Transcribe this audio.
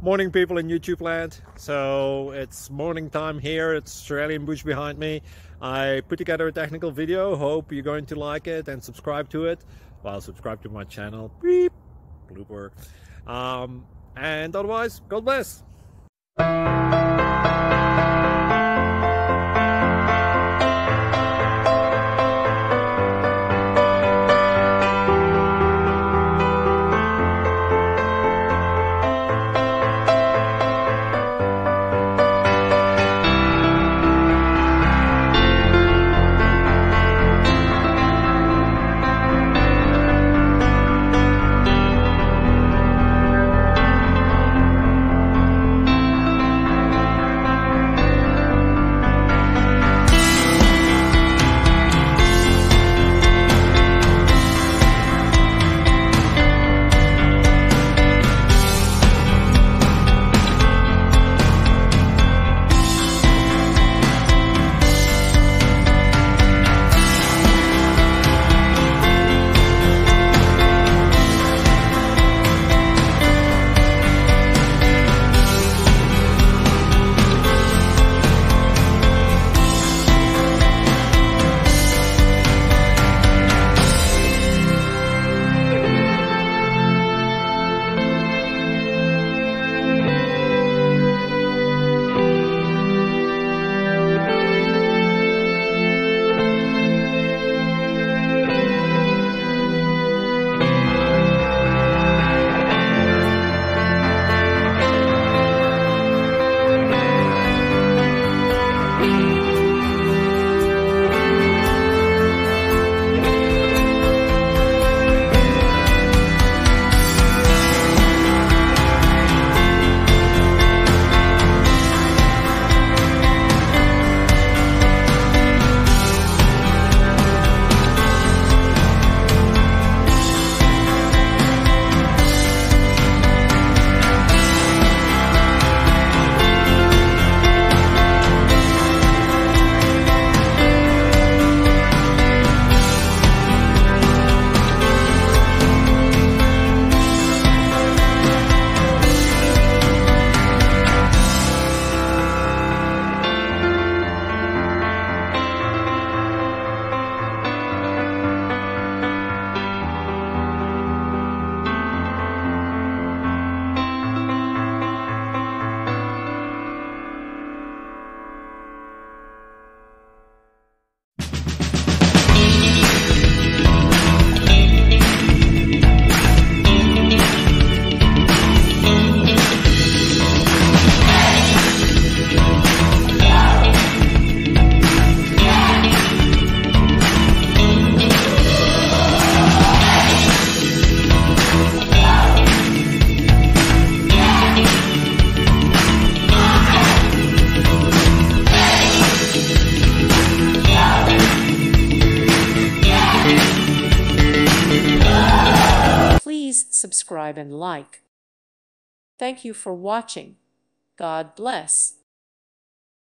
Morning, people in YouTube land. So it's morning time here. It's Australian bush behind me. I put together a technical video. Hope you're going to like it and subscribe to it. Well, subscribe to my channel. Beep. Blooper. And otherwise, God bless. Subscribe and like. Thank you for watching. God bless.